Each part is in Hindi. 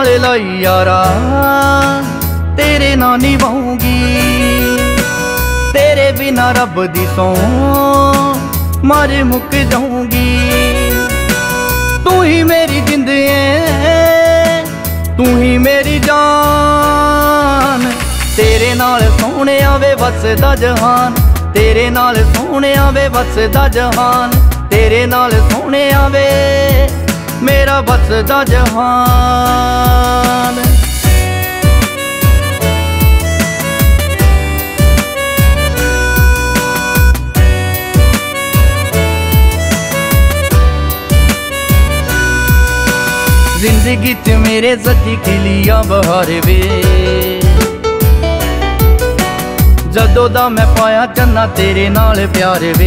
नाल लाई यारा तेरे नाल निभाऊंगी, तेरे बिना रब दी सौ मर मुक जाऊंगी। तू ही मेरी जिंद है, तू ही मेरी जान, तेरे नाल सोने आवे वसदा जहान, तेरे नाल सोने आवे वसदा जहान, तेरे नाल सोने आवे मेरा वसदा जहान। जिंदगी च मेरे सच्ची खिलिया बहार वे, जदों दा मैं पाया चन्ना तेरे नाल प्यार वे।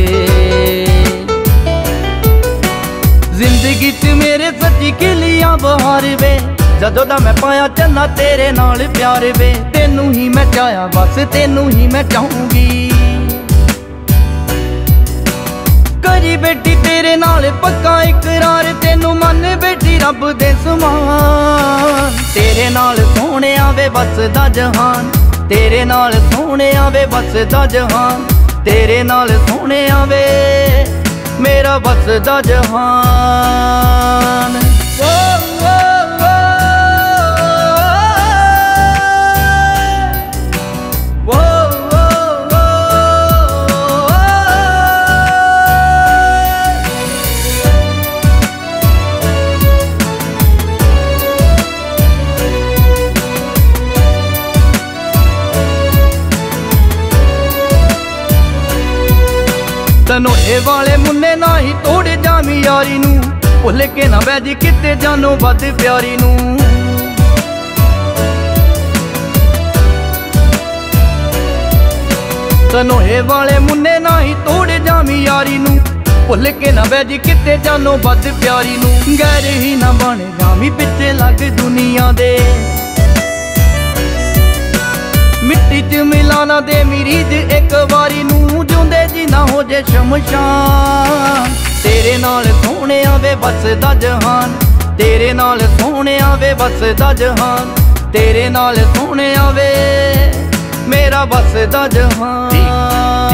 जिंदगी च मेरे सच्ची खिलिया बहार वे, जदों दा मैं पाया चन्ना तेरे नाल प्यार वे। तेनू ही मैं चाहया बस तेनू ही मैं चाहूंगी, करी बेटी तेरे नाल पक्का इकरार, तेनू मन बेटी रब दे समान। तेरे नाल सोने आवे वसदा जहान, तेरे नाल सोने आवे वसदा जहान, तेरे नाल सोने आवे मेरा वसदा जहान। तनोए वाले मुन्ने ना ही तोड़ जामी यारी नू, भुल के ना बैजी किते जानो बद प्यारी नू। तनोए वाले मुन्ने ना ही तोड़ जामी यारी नू, भुल के ना बैजी किते जानो बद प्यारी नू। गैर ही ना बन जामी पिछे लग दुनिया दे, मिट्टी च मिलाना दे मीरीज एक बारी नू, जिंदे जी ना हो जे शमशान। तेरे नाल सोने आवे वसदा जहान, तेरे नाल सोने आवे वसदा जहान, तेरे नाल सोने आवे मेरा वसदा जहान।